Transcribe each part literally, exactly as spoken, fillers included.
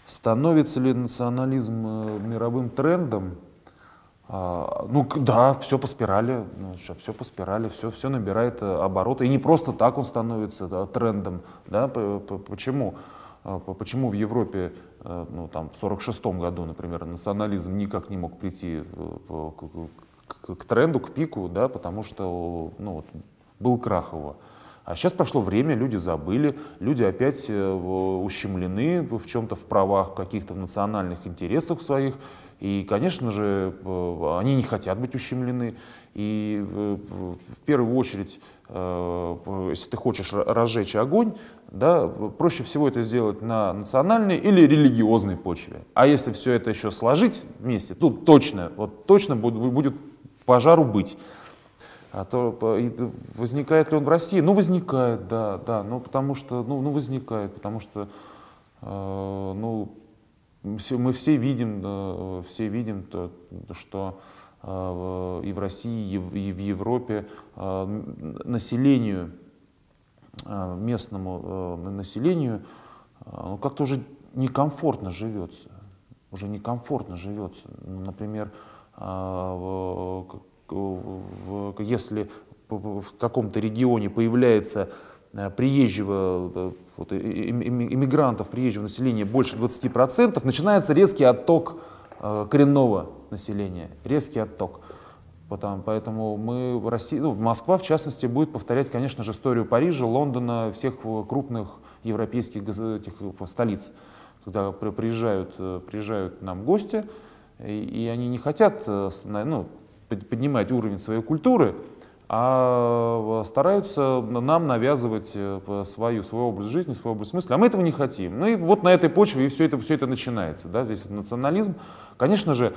Становится ли национализм мировым трендом? А, ну да, все по спирали, ну, все по спирали, все, все набирает обороты. И не просто так он становится, да, трендом. Да? Почему? Почему в Европе, ну, там, в сорок шестом году, например, национализм никак не мог прийти к, к, к тренду, к пику, да? Потому что, ну, вот, был крах его. А сейчас прошло время, люди забыли, люди опять ущемлены в чем-то, в правах, в каких-то в национальных интересах своих. И, конечно же, они не хотят быть ущемлены. И в первую очередь, если ты хочешь разжечь огонь, да, проще всего это сделать на национальной или религиозной почве. А если все это еще сложить вместе, тут точно, вот точно будет пожару быть. А то возникает ли он в России? Ну, возникает, да, да, ну, потому что, ну, ну возникает, потому что, э, ну, все, мы все видим, э, все видим, то, что э, и в России, и в, и в Европе э, населению, э, местному э, населению э, как-то уже некомфортно живется, уже некомфортно живется. Например, э, В, если в каком-то регионе появляется приезжего, вот, иммигрантов, приезжего населения больше двадцати процентов, начинается резкий отток коренного населения, резкий отток. Потому, поэтому мы в России, ну, Москва в частности будет повторять, конечно же, историю Парижа, Лондона, всех крупных европейских этих столиц, когда приезжают, приезжают нам гости, и, и они не хотят, ну, поднимать уровень своей культуры, а стараются нам навязывать свою, свой образ жизни, свой образ мысли, а мы этого не хотим. Ну и вот на этой почве и все это, все это начинается, да, весь этот национализм. Конечно же,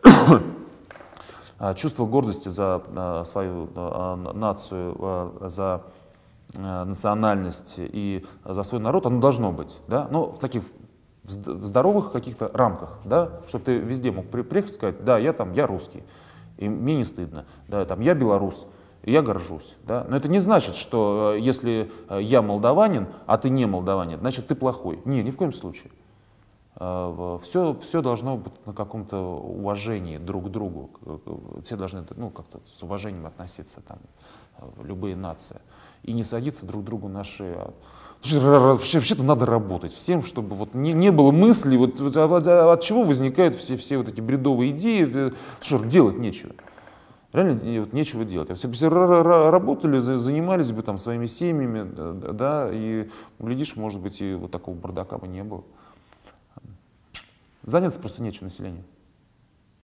чувство гордости за свою нацию, за национальность и за свой народ, оно должно быть, да, но в таких в здоровых каких-то рамках, да, чтобы ты везде мог приехать и сказать: да, я там, я русский. И мне не стыдно, да, там, я белорус, и я горжусь. Да? Но это не значит, что э, если я молдаванин, а ты не молдаванин, значит ты плохой. Не, ни в коем случае. Э, все, все должно быть на каком-то уважении друг к другу. Все должны, ну, как-то с уважением относиться, там, любые нации. И не садиться друг другу на шею. Вообще-то надо работать всем, чтобы вот не, не было мыслей, вот, вот, от, от чего возникают все, все вот эти бредовые идеи, что делать нечего. Реально вот, нечего делать. Все, все работали, занимались бы там своими семьями, да, и, глядишь, может быть, и вот такого бардака бы не было. Заняться просто нечем населению.